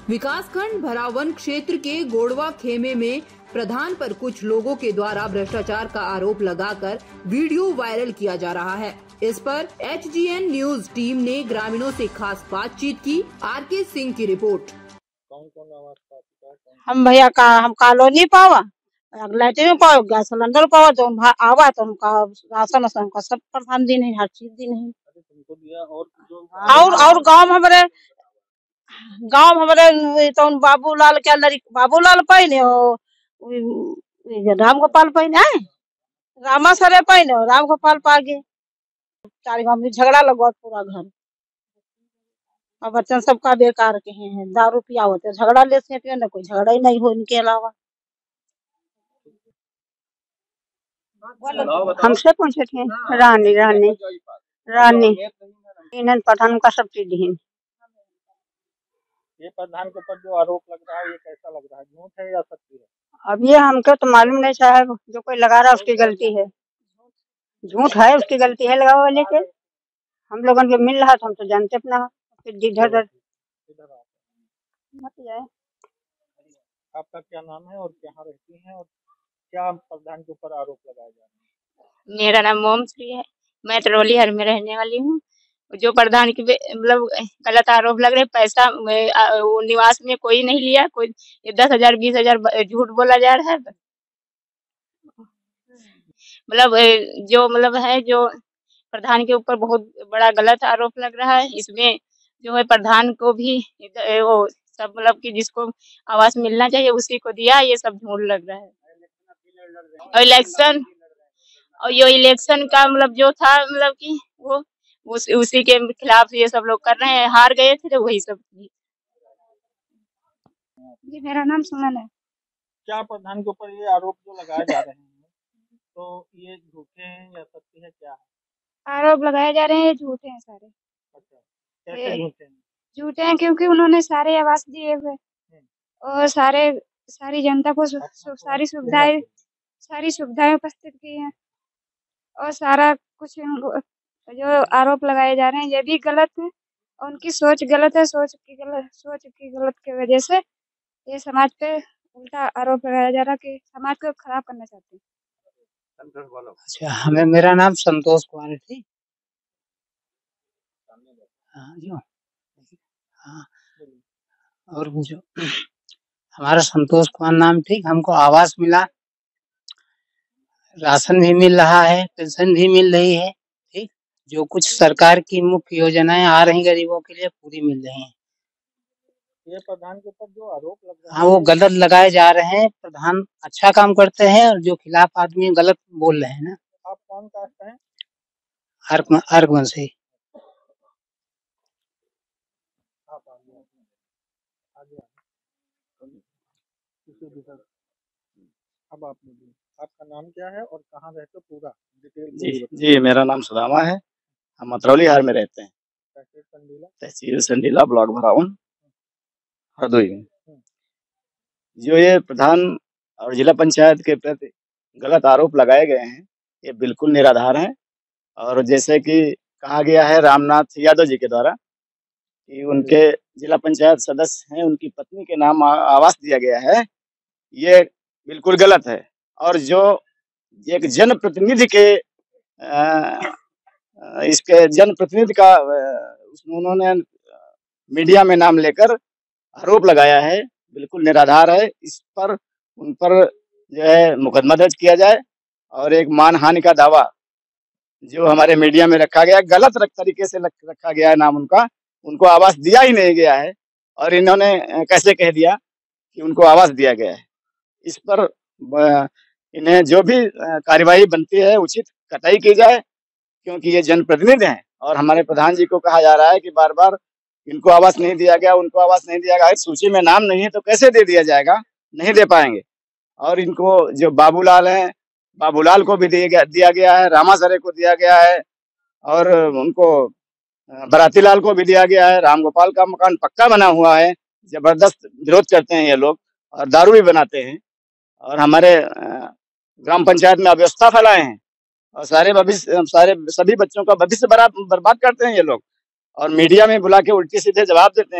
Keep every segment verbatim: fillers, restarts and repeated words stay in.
विकासखंड भरावन क्षेत्र के गोड़वा खेमे में प्रधान पर कुछ लोगों के द्वारा भ्रष्टाचार का आरोप लगाकर वीडियो वायरल किया जा रहा है। इस पर H G N news team ने ग्रामीणों से खास बातचीत की। आर के सिंह की रिपोर्ट। कौन कौन आवाज हम भैया का हम कॉलोनी पावा लाइटिंग पाओ गैस सिलेंडर पाओ जो आवा तो हमका राशन वासन का सब प्रधान दिन है, हर चीज दिन है। तुमको दिया और जो और और गांव हमारे गांव हमारे तो बाबूलाल के अंदर बाबूलाल पहिने हो राम गोपाल पहिने है रामा सरे पहिने हो राम गोपाल पागे चार गांव में झगड़ा लगवा पूरा घर और बच्चन सबका बेकार के हैं। दारू पिया होते झगड़ा लेते हैं, ना कोई झगड़ा ही नहीं हो इनके अलावा। हमसे पूछे थे रानी रानी रानी इन्हें प्रधान का सब चीज है। ये प्रधान के ऊपर जो आरोप लग रहा है ये कैसा लग रहा है, झूठ है या सच्ची है? अब ये हमको तो मालूम नहीं साहब, जो कोई लगा रहा है उसकी गलती है, झूठ है उसकी गलती है लगा वाले के। हम लोगों के मिल रहा था हम तो जानते अपना जिधर मत जाए। आपका क्या नाम है और कहाँ रहती हैं और क्या प्रधान के ऊपर आरोप लगाए जा रहे हैं? मेरा नाम मोम श्री है, मैं तरौली हर में रहने वाली हूँ। जो प्रधान की मतलब गलत आरोप लग रहे, पैसा वो निवास में कोई नहीं लिया, कोई दस हजार बीस हजार झूठ बोला जा रहा है। मतलब जो मतलब है जो प्रधान के ऊपर बहुत बड़ा गलत आरोप लग रहा है। इसमें जो है प्रधान को भी वो सब मतलब कि जिसको आवास मिलना चाहिए उसी को दिया, ये सब झूठ लग रहा है। और इलेक्शन और ये इलेक्शन का मतलब जो था मतलब कि वो उस, उसी के खिलाफ ये सब लोग कर रहे हैं, हार गए थे तो वही सब। जी मेरा नाम सुमन है। क्या प्रधान के ऊपर ये आरोप जो लगाए जा रहे हैं तो ये झूठे हैं या सत्य है, क्या है? आरोप लगाए जा रहे हैं झूठे हैं सारे। अच्छा, कैसे झूठे हैं? झूठे हैं क्योंकि उन्होंने सारे आवास दिए हुए और सारे सारी जनता को सु, सु, सारी सुविधाएं सारी सुविधाएं उपस्थित की हैं और सारा कुछ जो आरोप लगाए जा रहे हैं ये भी गलत है। उनकी सोच गलत है, सोच की गलत सोच की गलत की वजह से ये समाज पे उल्टा आरोप लगाया जा रहा है कि समाज को खराब करना चाहते हैं। अच्छा, हमें मेरा नाम संतोष कुमार थी। हाँ जो हाँ और जो हमारा संतोष कुमार नाम ठीक, हमको आवास मिला, राशन भी मिल रहा है, पेंशन भी मिल रही है ठीक। जो कुछ सरकार की मुख्य योजनाएं आ रही गरीबों के लिए पूरी मिल रही हैं। ये प्रधान के ऊपर जो आरोप लग रहा है हाँ वो गलत लगाए जा रहे हैं। प्रधान अच्छा काम करते हैं और जो खिलाफ आदमी गलत बोल रहे हैं ना। आप कौन कास्ट हैं? अर्क अर्कवंशी। आप आगे आगे अब आप आपका नाम क्या है और कहाँ रहते हो, पूरा डिटेल? जी जी मेरा नाम सुदामा है, हम मतरौली हार में रहते हैं, तहसील संडीला, ब्लॉक भरावन, हरदोई में। जो ये प्रधान और जिला पंचायत के प्रति गलत आरोप लगाए गए हैं ये बिल्कुल निराधार हैं। और जैसे कि कहा गया है रामनाथ यादव जी के द्वारा कि उनके जिला पंचायत सदस्य हैं, उनकी पत्नी के नाम आवास दिया गया है, ये बिल्कुल गलत है। और जो एक जनप्रतिनिधि के आ, इसके जनप्रतिनिधि का उन्होंने मीडिया में नाम लेकर आरोप लगाया है, बिल्कुल निराधार है। इस पर उन पर जो है मुकदमा दर्ज किया जाए और एक मानहानि का दावा जो हमारे मीडिया में रखा गया, गलत तरीके से रखा गया है नाम उनका, उनको आवास दिया ही नहीं गया है और इन्होंने कैसे कह दिया कि उनको आवास दिया गया है। इस पर इन्हें जो भी कार्यवाही बनती है उचित कतई की जाए, क्योंकि ये जनप्रतिनिधि हैं और हमारे प्रधान जी को कहा जा रहा है कि बार बार इनको आवास नहीं दिया गया, उनको आवास नहीं दिया गया। सूची में नाम नहीं है तो कैसे दे दिया जाएगा, नहीं दे पाएंगे। और इनको जो बाबूलाल हैं, बाबूलाल को भी दिया गया दिया गया है, रामा सरे को दिया गया है और उनको बराती लाल को भी दिया गया है। राम गोपाल का मकान पक्का बना हुआ है, जबरदस्त विरोध करते हैं ये लोग और दारू भी बनाते हैं और हमारे ग्राम पंचायत में अव्यवस्था फैलाए हैं और सारे भविष्य सारे सभी बच्चों का भविष्य बर्बाद करते हैं ये लोग और मीडिया में बुला के उल्टे सीधे जवाब देते हैं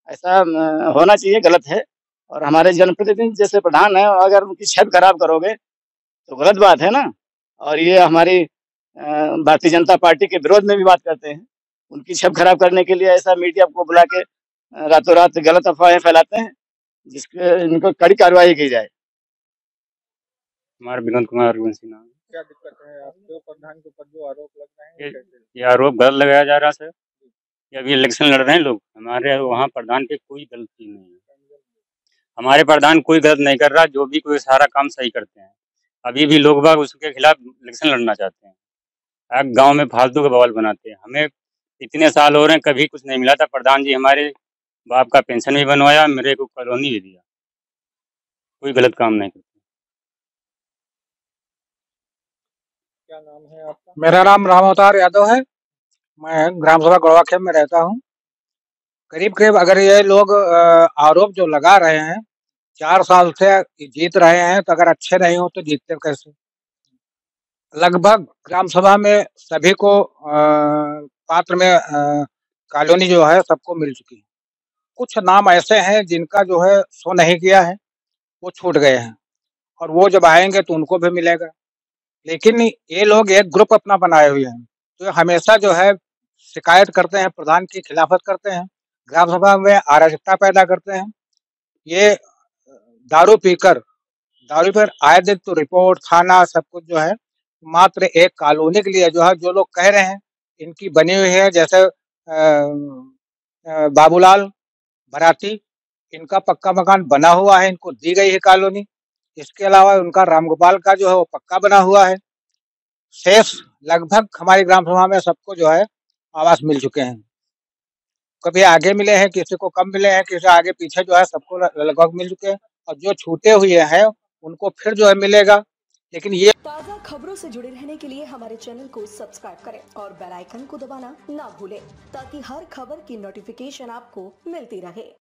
ऐसा अ, होना चाहिए, गलत है। और हमारे जनप्रतिनिधि जैसे प्रधान है, अगर उनकी छवि खराब करोगे तो गलत बात है ना। और ये हमारी अ, भारतीय जनता पार्टी के विरोध में भी बात करते हैं। उनकी छवि खराब करने के लिए ऐसा मीडिया को बुला के अ, रातों रात गलत अफवाहें फैलाते हैं, जिसके इनको कड़ी कार्रवाई की जाए। हमारा विनोद कुमार रघुवंशी नाम है। क्या दिक्कत है आपके प्रधान के ऊपर जो आरोप लग रहे हैं, ये, कैसे? ये आरोप गलत लगाया जा रहा है सर। ये अभी इलेक्शन लड़ रहे हैं लोग, हमारे वहाँ प्रधान पे कोई गलती नहीं है। हमारे प्रधान कोई गलत नहीं कर रहा, जो भी कोई सारा काम सही करते हैं। अभी भी लोग बाग उसके खिलाफ इलेक्शन लड़ना चाहते हैं, अब गांव में फालतू का बवाल बनाते हैं। हमें इतने साल हो रहे हैं, कभी कुछ नहीं मिला था। प्रधान जी हमारे बाप का पेंशन भी बनवाया, मेरे को कॉलोनी भी दिया, कोई गलत काम नहीं करते। क्या नाम है आपका? मेरा नाम राम अवतार यादव है। मैं ग्राम सभा गौड़वाखेम में रहता हूँ। करीब करीब अगर ये लोग अ, आरोप जो लगा रहे हैं, चार साल से जीत रहे हैं, तो अगर अच्छे नहीं हो तो जीतते कैसे? लगभग ग्राम सभा में सभी को अ, पात्र में अ, कॉलोनी जो है सबको मिल चुकी है। कुछ नाम ऐसे हैं जिनका जो है शो नहीं किया है, वो छूट गए हैं, और वो जब आएंगे तो उनको भी मिलेगा। लेकिन ये लोग एक ग्रुप अपना बनाए हुए हैं, तो हमेशा जो है शिकायत करते हैं, प्रधान की खिलाफत करते हैं, ग्राम सभा में अराजकता पैदा करते हैं। ये दारू पीकर दारू पर आए दिन तो रिपोर्ट थाना सब कुछ जो है मात्र एक कॉलोनी के लिए जो है, जो लोग कह रहे हैं इनकी बनी हुई है, जैसे अ, अ, बाबूलाल भराती, इनका पक्का मकान बना हुआ है, इनको दी गई है कॉलोनी। इसके अलावा उनका रामगोपाल का जो है वो पक्का बना हुआ है। शेष लगभग हमारी ग्राम सभा में सबको जो है आवास मिल चुके हैं। कभी आगे मिले हैं, किसी को कम मिले हैं, किसी आगे पीछे जो है सबको लगभग मिल चुके हैं, और जो छूटे हुए हैं उनको फिर जो है मिलेगा। लेकिन ये ताज़ा खबरों से जुड़े रहने के लिए हमारे चैनल को सब्सक्राइब करें और बेल आइकन को दबाना ना भूलें, ताकि हर खबर की नोटिफिकेशन आपको मिलती रहे।